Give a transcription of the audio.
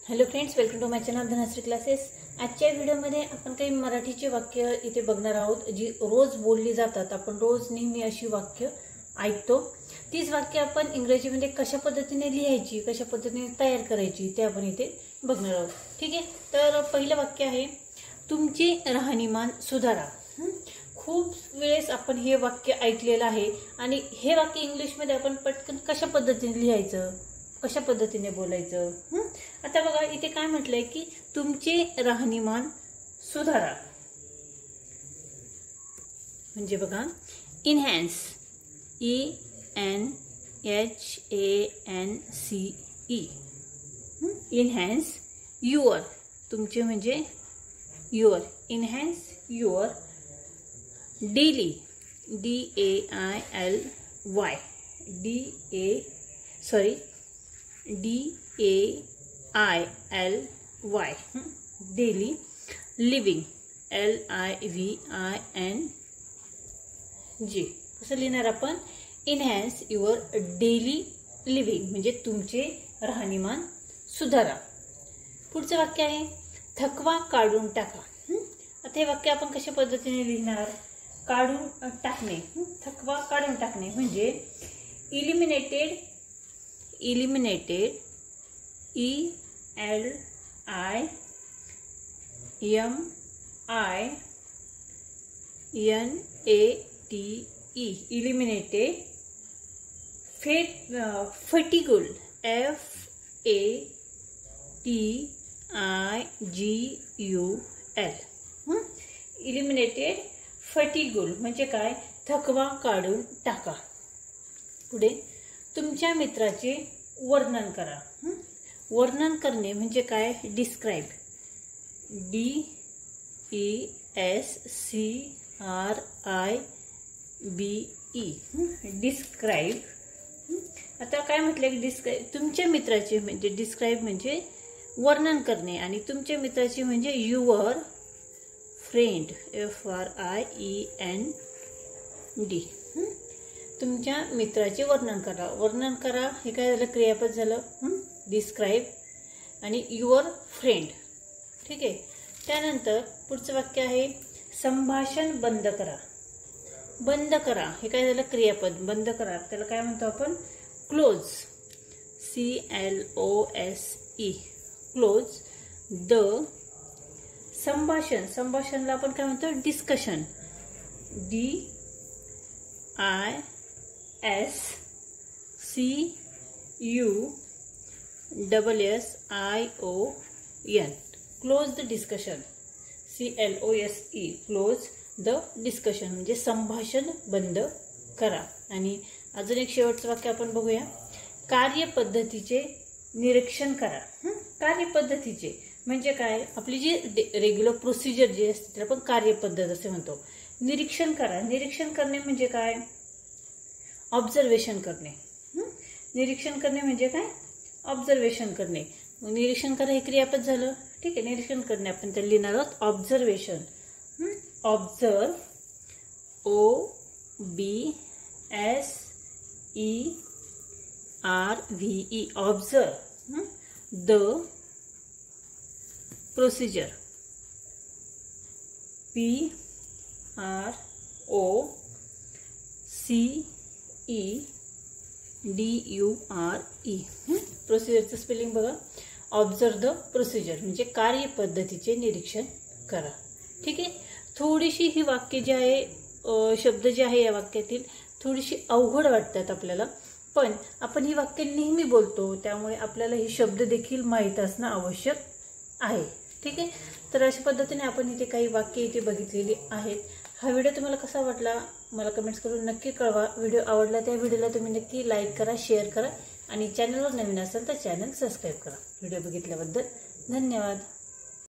Hello friends, welcome to my channel Dhanashree classes. आजच्या व्हिडिओमध्ये आपण काही मराठीचे वाक्य इथे बघणार आहोत जी रोज बोलली जातात। आपण रोज नेहमी अशी वाक्य ऐकतो। तीच वाक्य आपण इंग्रजीमध्ये कशा पद्धतीने लिहायची, कशा पद्धतीने तयार करायची ते आपण इथे बघणार आहोत। ठीक आहे, तर पहिलं वाक्य आहे तुमचे राहणीमान सुधारा। खूप वेळेस आपण हे वाक्य ऐकलेलं आहे आणि हे वाक्य इंग्लिशमध्ये आपण पटकन कशा पद्धतीने लिहायचं, कशा पद्धतीने बोलायचं। आता बघा इथे काय म्हटलंय की तुमचे राहणीमान सुधारा। म्हणजे बघा इनहॅन्स, ENHANCE, इनहॅन्स युअर, तुमचे म्हणजे your, enhance your daily, DAILY, daily living, LIVING। कसं लिहिणार आपण? इनहॅन्स युअर डेली लिव्हिंग म्हणजे तुमचे राहणीमान सुधारा। पुढचं वाक्य आहे थकवा काढून टाका। आता हे वाक्य आपण कशा पद्धतीने लिहिणार? काढून टाकणे, थकवा काढून टाकणे म्हणजे eliminated, ELIMINATE, eliminated, fatigue, FATIGUL, eliminated fatigue म्हणजे काय? थकवा काढून टाका। पुढे तुमच्या मित्राचे वर्णन करा। वर्णन करणे म्हणजे काय? Describe, DESCRIBE, describe. आता काय म्हटलं की डिस्क्राइब, तुमच्या मित्राचे म्हणजे डिस्क्राइब म्हणजे वर्णन करणे आणि तुमच्या मित्राचे म्हणजे युअर फ्रेंड, FRIEND। तुमच्या मित्राचे वर्णन करा। वर्णन करा हे काय झालं? क्रियापद झालं, डिस्क्राइब आणि युअर फ्रेंड। ठीक आहे, त्यानंतर पुढचं वाक्य आहे संभाषण बंद करा। बंद करा हे काय झालं? क्रियापद, बंद करा त्याला काय म्हणतो आपण? क्लोज, CLOSE, क्लोज द संभाषण। संभाषणला आपण काय म्हणतो? Discussion, DISCUSSION, close the discussion, CLOSE, close the discussion म्हणजे संभाषण बंद करा। आणि अजून एक शेवटचं वाक्य आपण बघूया, कार्यपद्धतीचे निरीक्षण करा। कार्यपद्धतीचे म्हणजे काय? आपली जी रेग्युलर प्रोसिजर जी असते त्याला आपण कार्यपद्धत असे म्हणतो। निरीक्षण करा, निरीक्षण करणे म्हणजे काय? ऑब्झर्वेशन करणे। निरीक्षण करणे म्हणजे काय? ऑब्झर्वेशन करणे। निरीक्षण करा हे क्रियापद झालं। ठीक आहे, निरीक्षण करणे आपण त्याला लिहिणार आहोत observation, observe, OBSERVE, observe the procedure, PROCEDURE, प्रोसिजरचं स्पेलिंग बघा, ऑब्झर्व द प्रोसिजर म्हणजे कार्यपद्धतीचे निरीक्षण करा। ठीक आहे, थोडीशी ही वाक्य जे आहे, शब्द जे आहे या वाक्यातील थोडीशी अवघड वाटतात आपल्याला, पण आपण ही वाक्य नेहमी बोलतो त्यामुळे आपल्याला हे शब्द देखील माहीत असणं आवश्यक आहे। ठीक आहे, तर अशा पद्धतीने आपण इथे काही वाक्य इथे बघितलेली आहेत। हा व्हिडिओ तुम्हाला कसा वाटला मला कमेंट्स करून नक्की कळवा। व्हिडिओ आवडला त्या व्हिडिओला तुम्ही नक्की लाईक करा, शेअर करा आणि चॅनलवर नवीन असाल तर चॅनल सबस्क्राईब करा। व्हिडिओ बघितल्याबद्दल धन्यवाद।